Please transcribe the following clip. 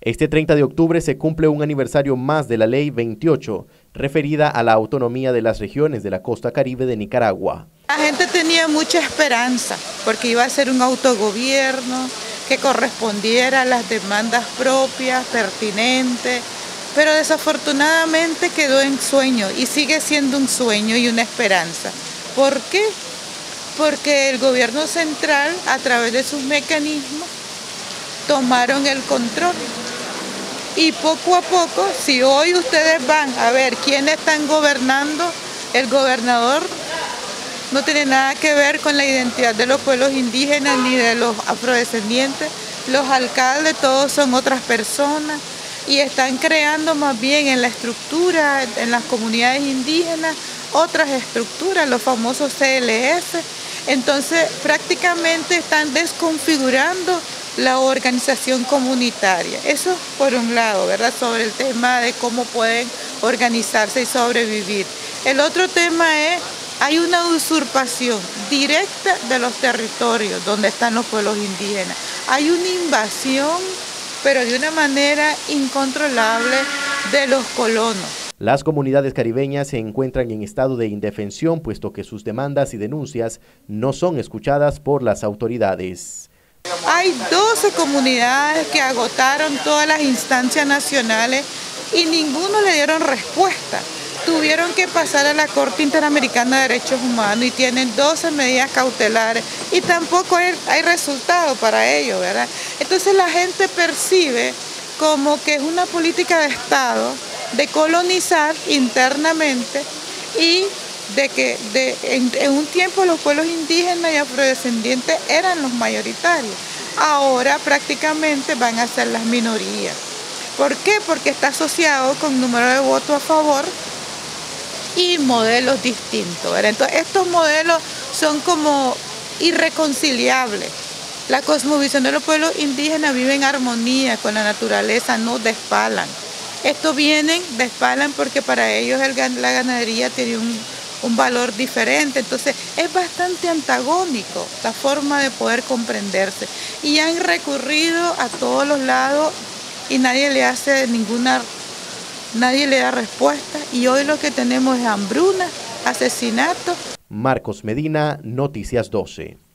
Este 30 de octubre se cumple un aniversario más de la Ley 28, referida a la autonomía de las regiones de la costa caribe de Nicaragua. La gente tenía mucha esperanza porque iba a ser un autogobierno que correspondiera a las demandas propias, pertinentes, pero desafortunadamente quedó en sueño y sigue siendo un sueño y una esperanza. ¿Por qué? Porque el gobierno central, a través de sus mecanismos, tomaron el control. Y poco a poco, si hoy ustedes van a ver quiénes están gobernando, el gobernador no tiene nada que ver con la identidad de los pueblos indígenas ni de los afrodescendientes. Los alcaldes todos son otras personas y están creando más bien en la estructura, en las comunidades indígenas, otras estructuras, los famosos CLS. Entonces prácticamente están desconfigurando la organización comunitaria. Eso por un lado, ¿verdad? Sobre el tema de cómo pueden organizarse y sobrevivir. El otro tema es, hay una usurpación directa de los territorios donde están los pueblos indígenas. Hay una invasión, pero de una manera incontrolable de los colonos. Las comunidades caribeñas se encuentran en estado de indefensión, puesto que sus demandas y denuncias no son escuchadas por las autoridades. Hay 12 comunidades que agotaron todas las instancias nacionales y ninguno le dieron respuesta. Tuvieron que pasar a la Corte Interamericana de Derechos Humanos y tienen 12 medidas cautelares y tampoco hay resultado para ello, ¿verdad? Entonces la gente percibe como que es una política de Estado de colonizar internamente y de que en un tiempo los pueblos indígenas y afrodescendientes eran los mayoritarios. Ahora prácticamente van a ser las minorías. ¿Por qué? Porque está asociado con número de votos a favor y modelos distintos, ¿verdad? Entonces estos modelos son como irreconciliables. La cosmovisión de los pueblos indígenas vive en armonía con la naturaleza, no despalan. Estos despalan porque para ellos la ganadería tiene un valor diferente, entonces es bastante antagónico la forma de poder comprenderse. Y han recurrido a todos los lados y nadie le da respuesta, y hoy lo que tenemos es hambruna, asesinato. Marcos Medina, Noticias 12.